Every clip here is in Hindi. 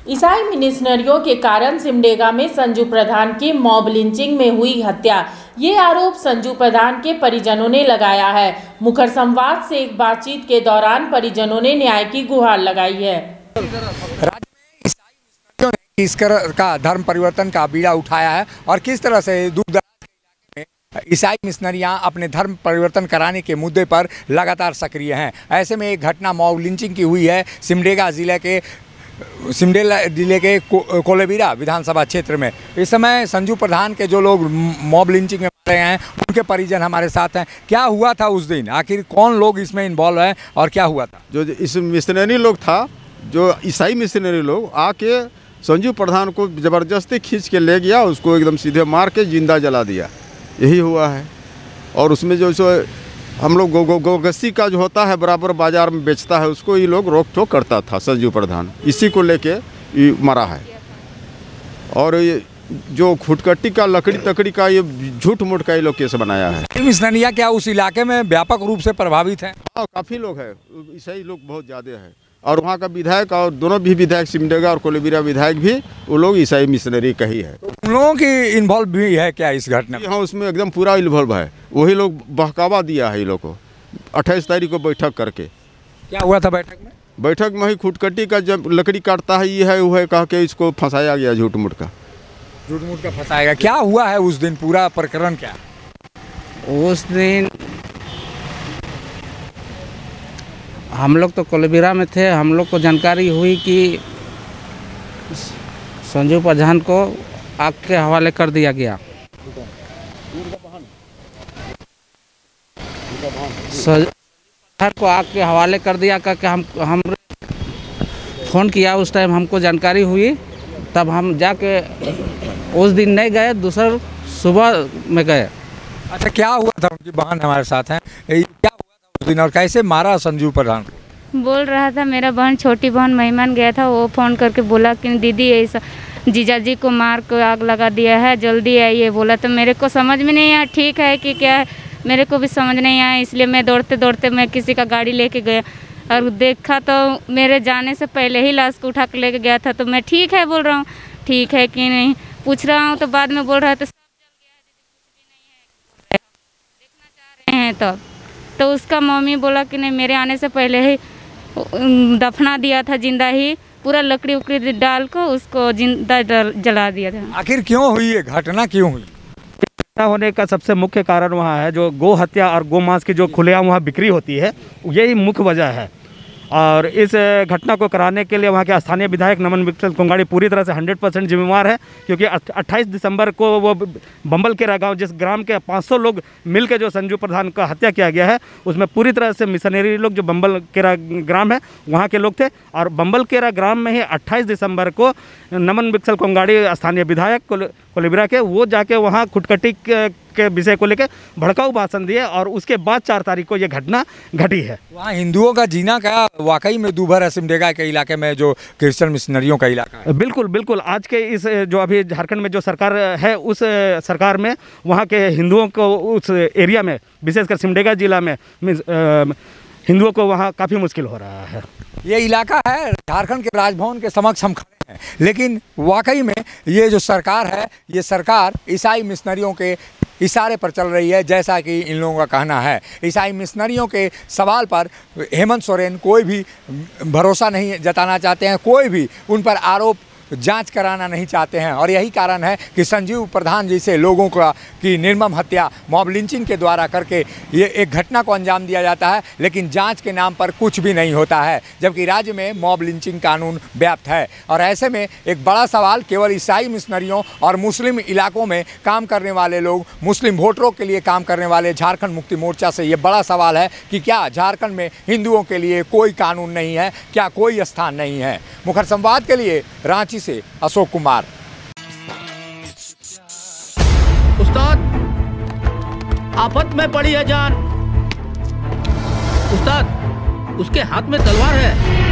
ईसाई मिशनरियों के कारण सिमडेगा में संजू प्रधान की मॉब लिंचिंग में हुई हत्या, ये आरोप संजू प्रधान के परिजनों ने लगाया है। मुखर संवाद से एक बातचीत के दौरान परिजनों ने न्याय की गुहार लगाई है। राज्य में ईसाई मिशनरियों ने किस तरह का धर्म परिवर्तन का बीड़ा उठाया है और किस तरह से दूर दराज के इलाके में ईसाई मिशनरियां अपने धर्म परिवर्तन कराने के मुद्दे पर लगातार सक्रिय हैं। ऐसे में एक घटना मॉब लिंचिंग की हुई है सिमडेगा जिले के कोलेबिरा विधानसभा क्षेत्र में। इस समय संजू प्रधान के जो लोग मॉब लिंचिंग में मारे हैं उनके परिजन हमारे साथ हैं। क्या हुआ था उस दिन, आखिर कौन लोग इसमें इन्वॉल्व हैं और क्या हुआ था? जो इस मिशनरी लोग था, जो ईसाई मिशनरी लोग आके संजू प्रधान को ज़बरदस्ती खींच के ले गया, उसको एकदम सीधे मार के जिंदा जला दिया, यही हुआ है। और उसमें जो हम लोग गोगस्सी का जो होता है बराबर बाजार में बेचता है, उसको ये लोग रोक टोक करता था संजू प्रधान, इसी को लेके ये मरा है। और ये जो खुटकट्टी का लकड़ी तकड़ी का ये झूठ मूठ का ये लोग केस बनाया है। मिशनरियां क्या उस इलाके में व्यापक रूप से प्रभावित हैं? हाँ, काफ़ी लोग हैं, ईसाई लोग बहुत ज़्यादा है। और वहाँ का विधायक और दोनों भी विधायक, सिमडेगा और कोलेबिरा विधायक भी वो लोग ईसाई मिशनरी का ही है। तो उन लोगों की इन्वॉल्व भी है क्या इस घटना में? हाँ, उसमें एकदम पूरा इन्वॉल्व है। वही लोग बहकावा दिया है ये लोग को 28 तारीख को बैठक करके। क्या हुआ था बैठक में? बैठक में ही खुटकट्टी का जब लकड़ी काटता है ये है वो है कह के इसको फंसाया गया, झूठ मूठ का फंसाया गया। क्या हुआ है उस दिन, पूरा प्रकरण क्या? उस दिन हम लोग तो कोलेबिरा में थे, हम लोग को जानकारी हुई कि संजू प्रधान को आग के हवाले कर दिया गया। प्रधान को आग के हवाले कर दिया करके हम फ़ोन किया, उस टाइम हमको जानकारी हुई, तब हम जाके उस दिन नहीं गए, दूसर सुबह में गए। अच्छा, क्या हुआ था? उनकी बहन हमारे साथ हैं, क्या हुआ था उस दिन और कैसे मारा संजू प्रधान? बोल रहा था, मेरा बहन छोटी बहन मेहमान गया था, वो फ़ोन करके बोला कि दीदी ऐसा जीजाजी को मार को आग लगा दिया है, जल्दी आइए बोला। तो मेरे को समझ में नहीं आया ठीक है कि क्या है, मेरे को भी समझ नहीं आया, इसलिए मैं दौड़ते दौड़ते मैं किसी का गाड़ी लेके गया और देखा तो मेरे जाने से पहले ही लाश को उठा के लेके गया था। तो मैं ठीक है बोल रहा हूँ, ठीक है कि नहीं पूछ रहा हूँ, तो बाद में बोल रहा है तो सब जल गया है दीदी, कुछ भी नहीं है, देखना चाह रहे हैं। तो उसका मम्मी बोला कि नहीं, मेरे आने से पहले ही दफना दिया था, जिंदा ही पूरा लकड़ी उकड़ी डाल को उसको जिंदा जला दिया था। आखिर क्यों हुई ये घटना, क्यों हुई? होने का सबसे मुख्य कारण वहाँ है जो गो हत्या और गो मांस की जो खुलेआम वहाँ बिक्री होती है, यही मुख्य वजह है। और इस घटना को कराने के लिए वहाँ के स्थानीय विधायक नमन विक्सल कोंगाड़ी पूरी तरह से 100% जिम्मेवार है, क्योंकि 28 दिसंबर को वो बम्बलकेरा गांव, जिस ग्राम के 500 लोग मिलकर जो संजू प्रधान का हत्या किया गया है, उसमें पूरी तरह से मिशनरी लोग जो बम्बलकेरा ग्राम है वहाँ के लोग थे। और बम्बलकेरा ग्राम में ही 28 दिसंबर को नमन विक्सल कोंगाड़ी स्थानीय विधायक कोलेबिरा के, वो जाके वहाँ खुटकट्टी के विषय को लेकर भड़काऊ भाषण दिए और उसके बाद 4 तारीख को ये घटना घटी है। वहाँ हिंदुओं का जीना क्या वाकई में दूभर है सिमडेगा के इलाके में, जो क्रिश्चियन मिशनरियों का इलाका है? बिल्कुल बिल्कुल। आज के इस जो अभी झारखंड में जो सरकार है, उस सरकार में वहाँ के हिंदुओं को उस एरिया में, विशेषकर सिमडेगा जिला में हिंदुओं को वहाँ काफ़ी मुश्किल हो रहा है। ये इलाका है झारखंड के राजभवन के समक्ष हम खड़े हैं, लेकिन वाकई में ये जो सरकार है, ये सरकार ईसाई मिशनरियों के इशारे पर चल रही है, जैसा कि इन लोगों का कहना है। ईसाई मिशनरियों के सवाल पर हेमंत सोरेन कोई भी भरोसा नहीं जताना चाहते हैं, कोई भी उन पर आरोप जांच कराना नहीं चाहते हैं। और यही कारण है कि संजीव प्रधान जैसे लोगों का की निर्मम हत्या मॉब लिंचिंग के द्वारा करके ये एक घटना को अंजाम दिया जाता है, लेकिन जांच के नाम पर कुछ भी नहीं होता है, जबकि राज्य में मॉब लिंचिंग कानून व्याप्त है। और ऐसे में एक बड़ा सवाल केवल ईसाई मिशनरियों और मुस्लिम इलाकों में काम करने वाले लोग, मुस्लिम वोटरों के लिए काम करने वाले झारखंड मुक्ति मोर्चा से ये बड़ा सवाल है कि क्या झारखंड में हिंदुओं के लिए कोई कानून नहीं है, क्या कोई स्थान नहीं है? मुखर संवाद के लिए रांची से अशोक कुमार। उस्ताद, आफत में पड़ी है जान। उस्ताद, उसके हाथ में तलवार है।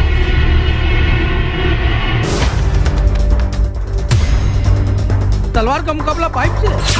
तलवार का मुकाबला पाइप से।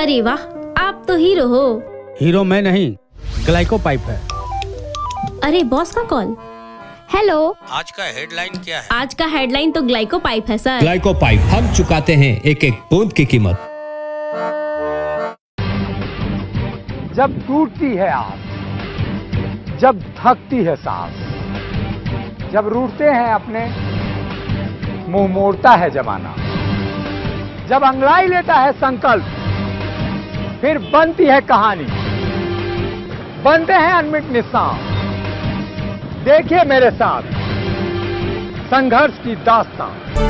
अरे वाह, आप तो हीरो हो। हीरो मैं नहीं, ग्लाइको पाइप है। अरे बॉस का कॉल। हेलो, आज का हेडलाइन क्या है? आज का हेडलाइन तो ग्लाइको पाइप है सर। ग्लाइको पाइप, हम चुकाते हैं एक एक बूंद की कीमत। जब टूटती है आस, जब थकती है सांस, जब रूठते हैं अपने, मुंह मोड़ता है जमाना, जब अंगड़ाई लेता है संकल्प, फिर बनती है कहानी, बनते हैं अनमिट निशान। देखिए मेरे साथ संघर्ष की दास्तान।